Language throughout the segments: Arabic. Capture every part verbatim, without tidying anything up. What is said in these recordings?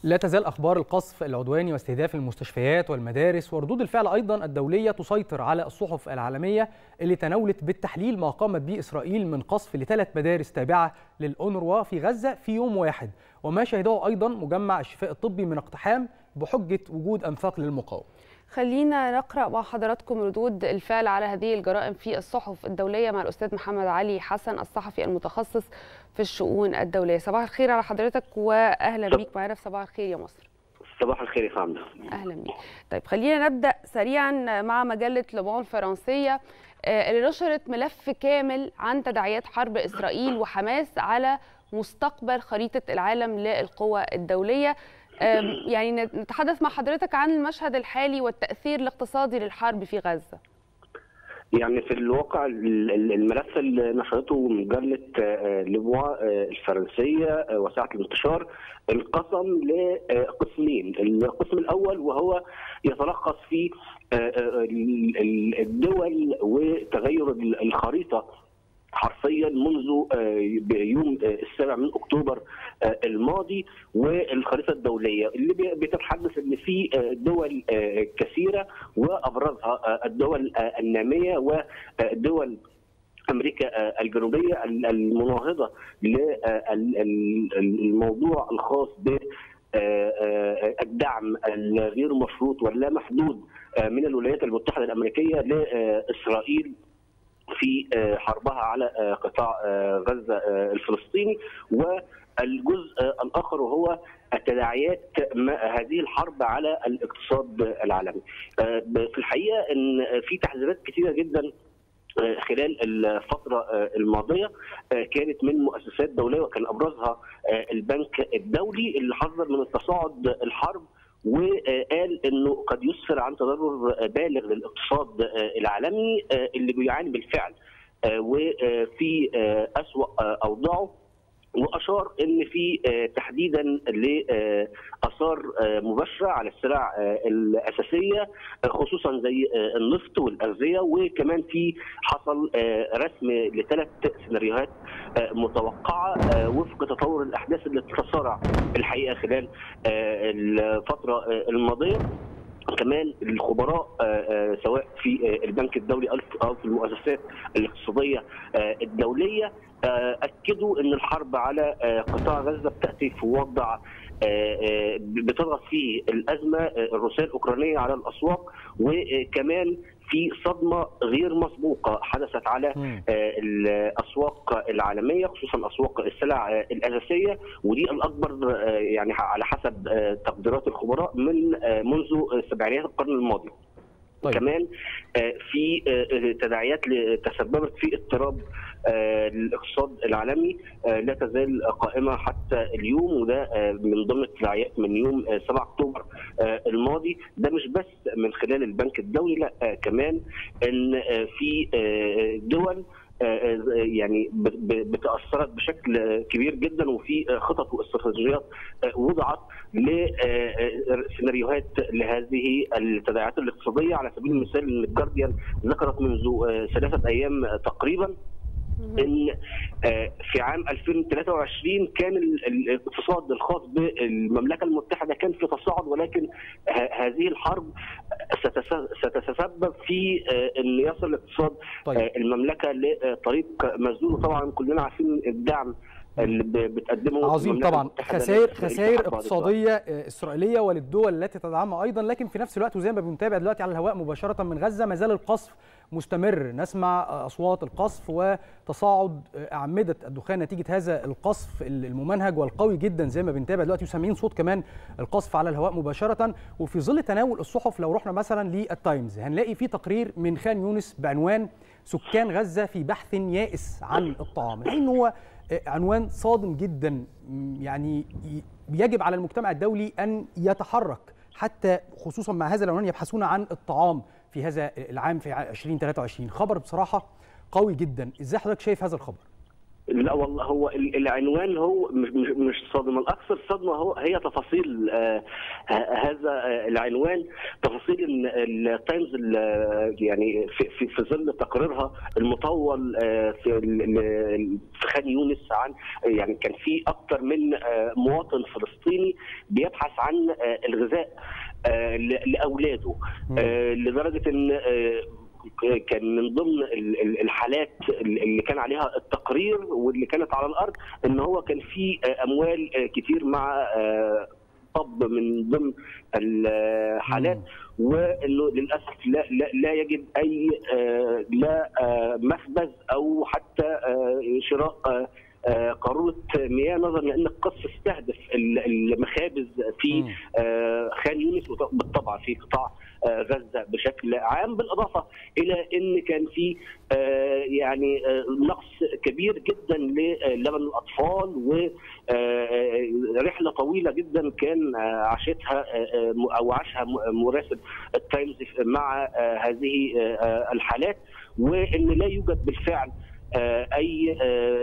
لا تزال أخبار القصف العدواني واستهداف المستشفيات والمدارس وردود الفعل أيضا الدولية تسيطر على الصحف العالمية اللي تناولت بالتحليل ما قامت به إسرائيل من قصف لثلاث مدارس تابعة للأونروا في غزة في يوم واحد، وما شهده أيضا مجمع الشفاء الطبي من اقتحام بحجة وجود أنفاق للمقاومة. خلينا نقرأ مع حضراتكم ردود الفعل على هذه الجرائم في الصحف الدولية مع الأستاذ محمد علي حسن الصحفي المتخصص في الشؤون الدولية. صباح الخير على حضرتك وأهلا بيك معنا في صباح الخير يا مصر. صباح الخير يا فندم. أهلا بيك. طيب خلينا نبدأ سريعا مع مجلة لومون الفرنسية اللي نشرت ملف كامل عن تداعيات حرب إسرائيل وحماس على مستقبل خريطة العالم للقوى الدولية. يعني نتحدث مع حضرتك عن المشهد الحالي والتأثير الاقتصادي للحرب في غزة. يعني في الواقع الملف اللي نشرته مجلة لومون الفرنسية وساعة الانتشار انقسم لقسمين. القسم الأول وهو يتلخص في الدول وتغير الخريطة حرفيا منذ يوم السابع من اكتوبر الماضي، والخريطه الدوليه اللي بتتحدث ان في دول كثيره وابرزها الدول الناميه ودول امريكا الجنوبيه المناهضه للموضوع الخاص بالدعم الغير مشروط واللا محدود من الولايات المتحده الامريكيه لاسرائيل في حربها على قطاع غزة الفلسطيني، والجزء الآخر وهو التداعيات هذه الحرب على الاقتصاد العالمي. في الحقيقة أن في تحذيرات كثيرة جدا خلال الفترة الماضية كانت من مؤسسات دولية، وكان أبرزها البنك الدولي اللي حذر من تصاعد الحرب وقال انه قد يسفر عن تضرر بالغ للاقتصاد العالمي اللي بيعاني بالفعل وفي اسوأ اوضاعه، واشار ان في تحديدا لاثار مباشره على السلع الاساسيه خصوصا زي النفط والاغذيه، وكمان في حصل رسم لثلاث سيناريوهات متوقعه وفق تطور الاحداث اللي تتسارع الحقيقه خلال الفتره الماضيه. كمان الخبراء سواء في البنك الدولي او في المؤسسات الاقتصاديه الدوليه اكدوا ان الحرب على قطاع غزه بتاتي في وضع بتضغط فيه الازمه الروسيه الاوكرانيه على الاسواق، وكمان في صدمه غير مسبوقه حدثت على الاسواق العالميه خصوصا اسواق السلع الاساسيه، ودي الاكبر يعني على حسب تقديرات الخبراء من منذ سبعينيات القرن الماضي. طيب. كمان في تداعيات تسببت في اضطراب الاقتصاد العالمي لا تزال قائمه حتى اليوم، وده من ضمن التداعيات من يوم سبعة اكتوبر الماضي. ده مش بس من خلال البنك الدولي، لا كمان ان في دول يعني بتأثرت بشكل كبير جدا، وفي خطط واستراتيجيات وضعت لسيناريوهات لهذه التداعيات الاقتصاديه. على سبيل المثال الجارديان ذكرت منذ ثلاثه ايام تقريبا ان في عام ألفين وثلاثة وعشرين كان الاقتصاد الخاص بالمملكه المتحده كان في تصاعد، ولكن هذه الحرب ستتسبب في ان يصل الاقتصاد طيب. المملكه لطريق مسدود، وطبعا كلنا عارفين الدعم اللي بتقدمه عظيم طبعا، خسائر خسائر اقتصاديه اسرائيليه وللدول التي تدعمها ايضا، لكن في نفس الوقت وزي ما بنتابع دلوقتي على الهواء مباشره من غزه ما زال القصف مستمر، نسمع اصوات القصف وتصاعد اعمده الدخان نتيجه هذا القصف الممنهج والقوي جدا زي ما بنتابع دلوقتي، وسامعين صوت كمان القصف على الهواء مباشره. وفي ظل تناول الصحف لو رحنا مثلا للتايمز هنلاقي في تقرير من خان يونس بعنوان سكان غزه في بحث يائس عن الطعام، لان هو عنوان صادم جدا، يعني يجب على المجتمع الدولي أن يتحرك حتى خصوصا مع هذا العنوان يبحثون عن الطعام في هذا العام في ألفين وثلاثة وعشرين. خبر بصراحة قوي جدا، ازاي حضرتك شايف هذا الخبر؟ لا والله، هو العنوان هو مش مش صادم. الاكثر صدمه هو هي تفاصيل آه هذا آه العنوان، تفاصيل ان التايمز يعني في في, في ظل تقريرها المطول آه في في خان يونس عن يعني كان في اكثر من آه مواطن فلسطيني بيبحث عن آه الغذاء آه لاولاده، آه لدرجه ان آه كان من ضمن الحالات اللي كان عليها التقرير واللي كانت على الارض ان هو كان في اموال كتير مع طب من ضمن الحالات، وانه للاسف لا لا, لا يجد اي لا مخبز او حتى شراء قاروره مياه، نظرا لان القصف استهدف المخابز في خان يونس وبالطبع في قطاع غزه بشكل عام، بالاضافه الى ان كان في يعني نقص كبير جدا للبن الاطفال، ورحله طويله جدا كان عاشتها او عاشها مراسل التايمز مع هذه الحالات، وان لا يوجد بالفعل اي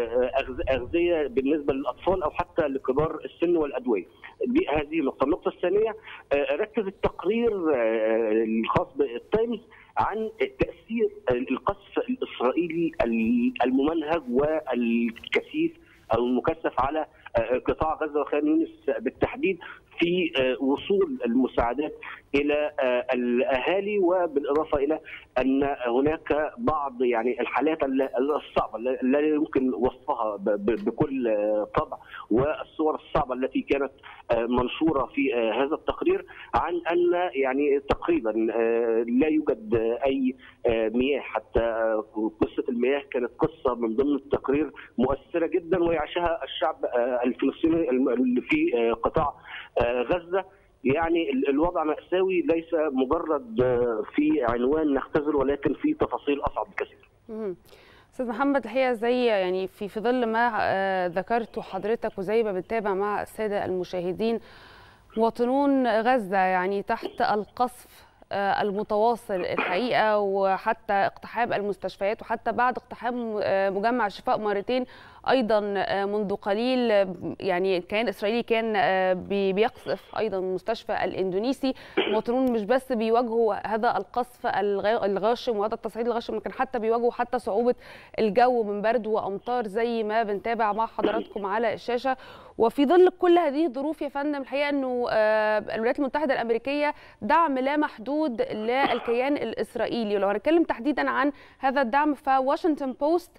اغذيه بالنسبه للاطفال او حتى لكبار السن والادويه. دي هذه النقطه. النقطه الثانيه، ركز التقرير الخاص بالتايمز عن تاثير القصف الاسرائيلي الممنهج والكثيف او المكثف على قطاع غزه وخان يونس بالتحديد في وصول المساعدات الى الاهالي، وبالاضافه الى ان هناك بعض يعني الحالات الصعبه لا يمكن وصفها بكل طبع، والصور الصعبه التي كانت منشوره في هذا التقرير عن ان يعني تقريبا لا يوجد اي مياه، حتى قصه المياه كانت قصه من ضمن التقرير مؤثره جدا ويعيشها الشعب الفلسطيني اللي في قطاع غزة. يعني الوضع مأساوي، ليس مجرد في عنوان نختزل ولكن في تفاصيل أصعب بكثير. أستاذ محمد، الحقيقة زي يعني في في ظل ما ذكرته حضرتك وزي ما بنتابع مع السادة المشاهدين، مواطنون غزة يعني تحت القصف المتواصل الحقيقة، وحتى اقتحام المستشفيات، وحتى بعد اقتحام مجمع الشفاء مرتين أيضا منذ قليل، يعني الكيان الإسرائيلي كان بيقصف أيضا المستشفى الإندونيسي. المواطنون مش بس بيواجهوا هذا القصف الغاشم وهذا التصعيد الغاشم، لكن حتى بيواجهوا حتى صعوبة الجو من برد وأمطار زي ما بنتابع مع حضراتكم على الشاشة. وفي ظل كل هذه الظروف يا فندم، الحقيقة أنه الولايات المتحدة الأمريكية دعم لا محدود للكيان الإسرائيلي. ولو هنتكلم تحديدا عن هذا الدعم، فواشنطن بوست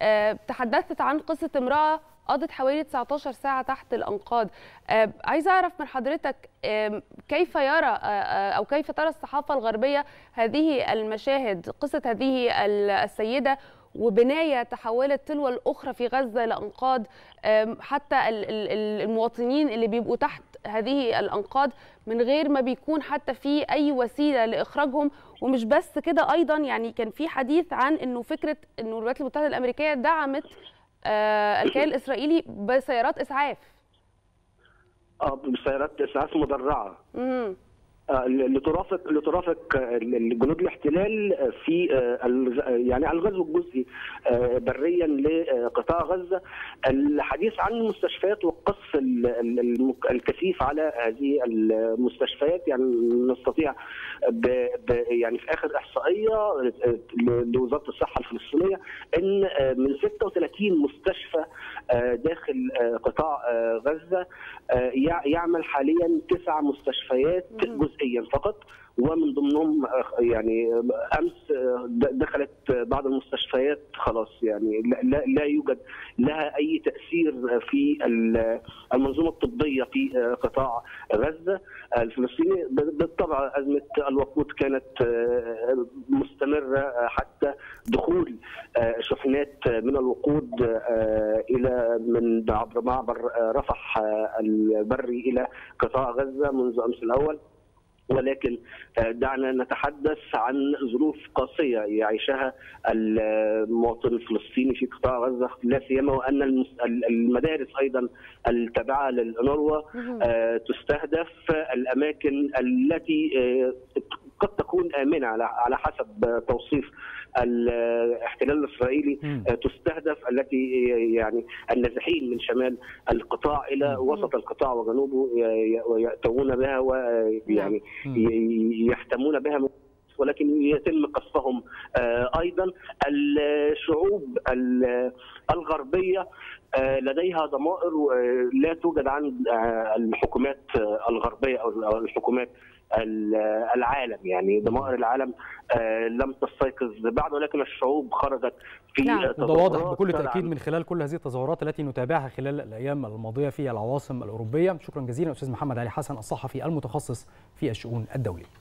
تحدثت عن قصة امرأة قضت حوالي تسعة عشر ساعة تحت الأنقاض. عايزة أعرف من حضرتك كيف يرى أو كيف ترى الصحافة الغربية هذه المشاهد، قصة هذه السيدة وبناية تحولت تلو الأخرى في غزة لأنقاض، حتى المواطنين اللي بيبقوا تحت هذه الأنقاض من غير ما بيكون حتى في أي وسيلة لإخراجهم. ومش بس كده، أيضا يعني كان في حديث عن أنه فكرة أنه الولايات المتحدة الأمريكية دعمت الكيان الإسرائيلي بسيارات إسعاف. اه بسيارات إسعاف مدرعة. امم لترافق لترافق جنود الاحتلال في يعني على الغزو الجزئي بريا لقطاع غزه. الحديث عن المستشفيات والقصف الكثيف على هذه المستشفيات، يعني نستطيع يعني في اخر احصائيه لوزاره الصحه الفلسطينيه ان من ستة وثلاثين مستشفى داخل قطاع غزه يعمل حاليا تسع مستشفيات جزئيا فقط، ومن ضمنهم يعني امس دخلت بعض المستشفيات خلاص يعني لا, لا يوجد لها اي تاثير في المنظومه الطبيه في قطاع غزه الفلسطيني. بالطبع ازمه الوقود كانت مستمره حتى دخول شحنات من الوقود الى من عبر معبر رفح البري الى قطاع غزه منذ امس الاول. ولكن دعنا نتحدث عن ظروف قاسية يعيشها المواطن الفلسطيني في قطاع غزة، لا سيما وأن المدارس أيضا التابعة للأونروا تستهدف، الأماكن التي قد تكون امنه على حسب توصيف الاحتلال الاسرائيلي، تستهدف التي يعني النازحين من شمال القطاع الى وسط القطاع وجنوبه يأتون بها ويعني يحتمون بها، ولكن يتم قصفهم ايضا. الشعوب الغربيه لديها ضمائر لا توجد عند الحكومات الغربيه او الحكومات العالم، يعني ضمائر العالم لم تستيقظ بعد، ولكن الشعوب خرجت في نعم. وده واضح بكل تاكيد من خلال كل هذه التظاهرات التي نتابعها خلال الايام الماضيه في العواصم الاوروبيه. شكرا جزيلا استاذ محمد علي حسن الصحفي المتخصص في الشؤون الدوليه.